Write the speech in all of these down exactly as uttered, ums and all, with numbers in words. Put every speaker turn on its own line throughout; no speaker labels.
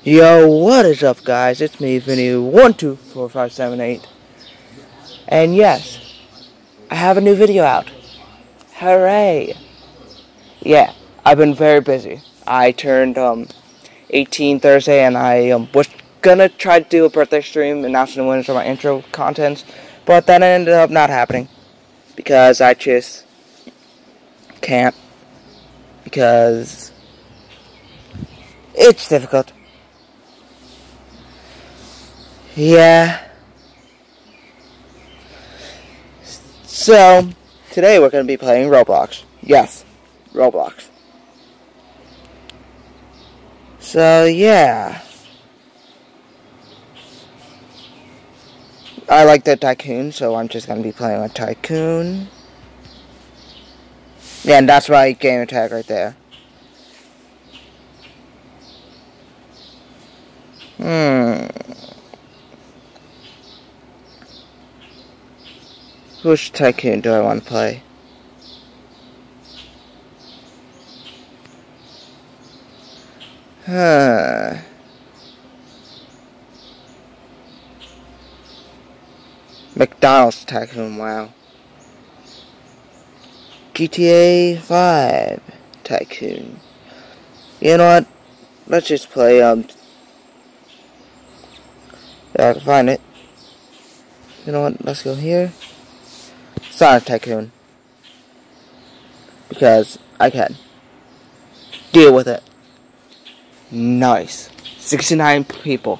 Yo, what is up, guys? It's me, Vinny one two four five seven eight, and yes, I have a new video out. Hooray! Yeah, I've been very busy. I turned um eighteen Thursday, and I um, was gonna try to do a birthday stream announcing the winners of my intro contents, but that ended up not happening because I just can't because it's difficult. Yeah. So, today we're going to be playing Roblox. Yes, Roblox. So, yeah. I like the Tycoon, so I'm just going to be playing with Tycoon. Yeah, and that's my game tag right there. Hmm. Which Tycoon do I want to play? Huh. McDonald's Tycoon, wow. G T A five Tycoon. You know what? Let's just play, um... yeah, I can find it. You know what? Let's go here. Sonic Tycoon. Because I can. Deal with it. Nice. sixty-nine people.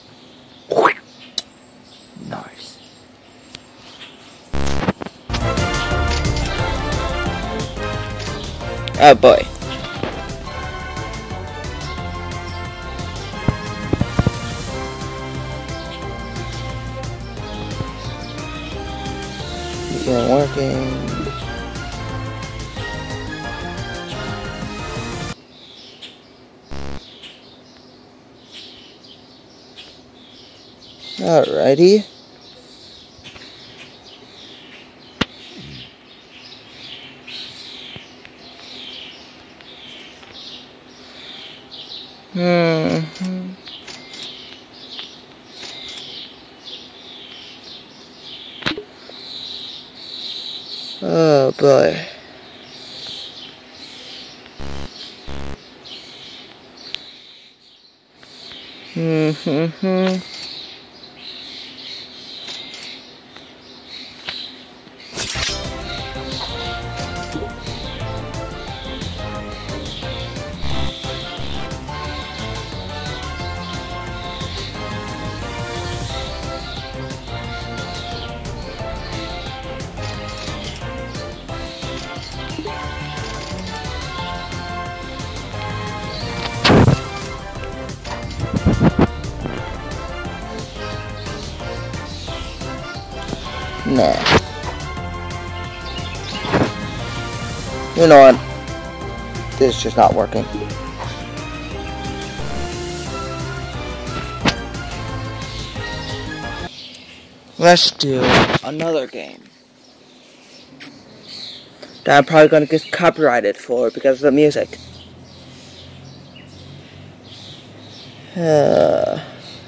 Nice. Oh boy. Begin working. Alrighty. Hmm. Oh boy. Hmm. Hmm. Hmm. Nah. You know what? This is just not working. Let's do another game that I'm probably gonna get copyrighted for because of the music. Uh,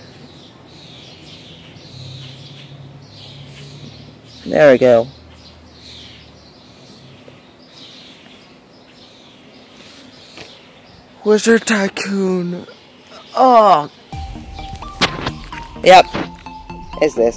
there we go. Wizard Tycoon. Oh. Yep. It's this.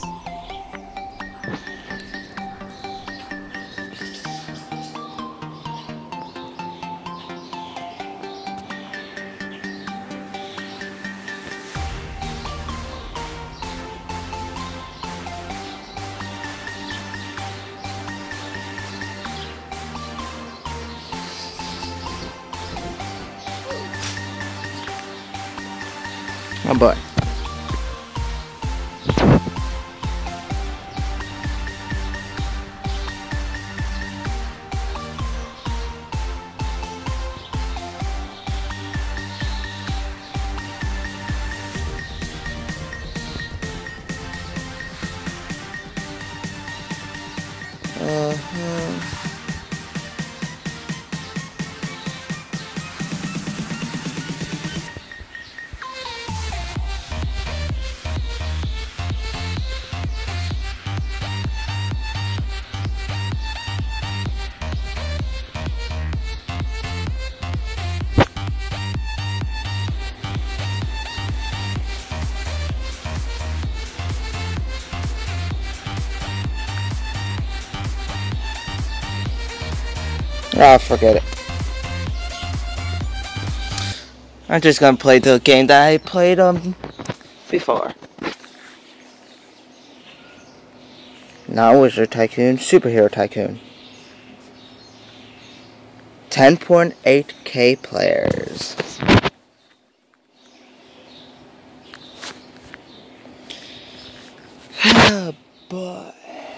Oh boy. Uh-huh. Ah, forget it. I'm just gonna play the game that I played um before. Not Wizard Tycoon, Superhero Tycoon. ten point eight K players. Oh boy.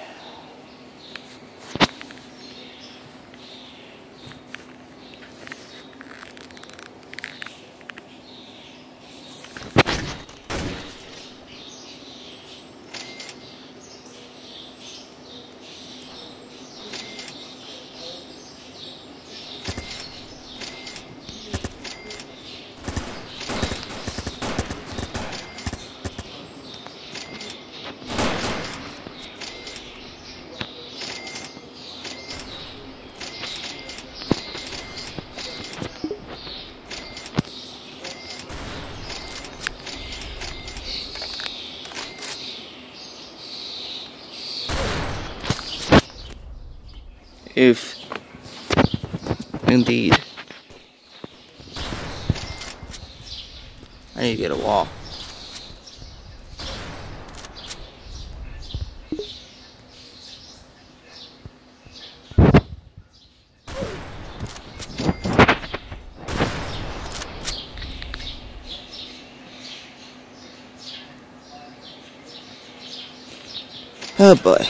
Oof. Indeed. I need to get a wall. Oh boy.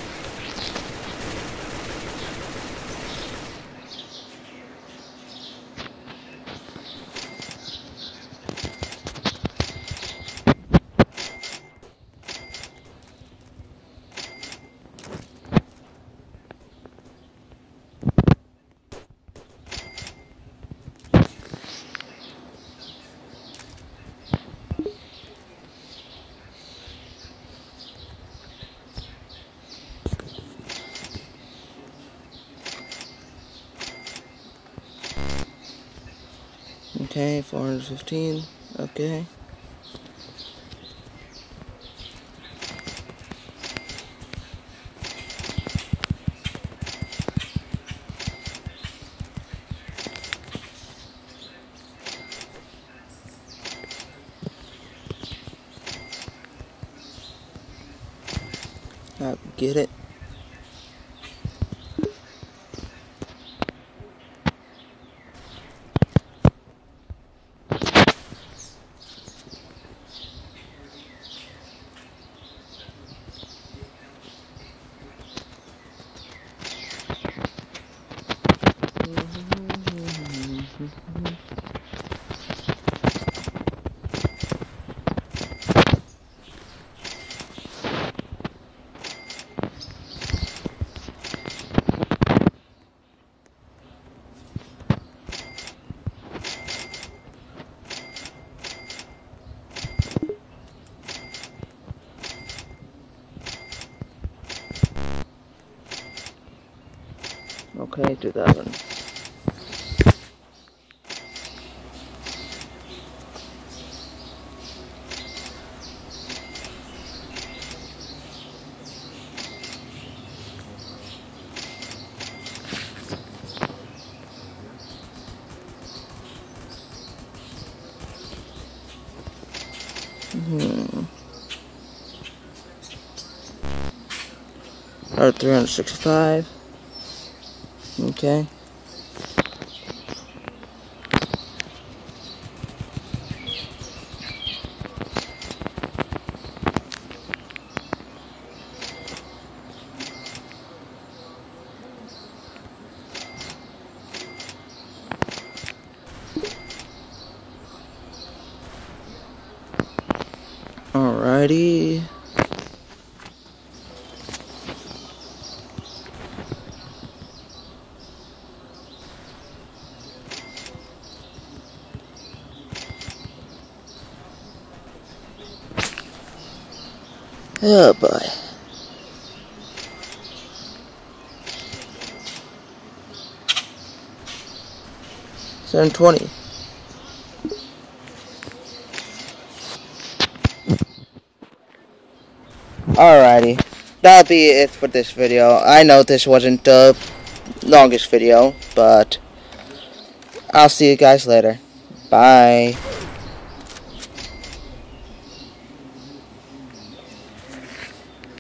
Okay, four hundred fifteen. Okay. I get it. Okay, two thousand. Hmm. Or three hundred sixty-five. Okay. Alrighty. Oh boy. seven twenty. Alrighty. That'll be it for this video. I know this wasn't the longish video, but I'll see you guys later. Bye.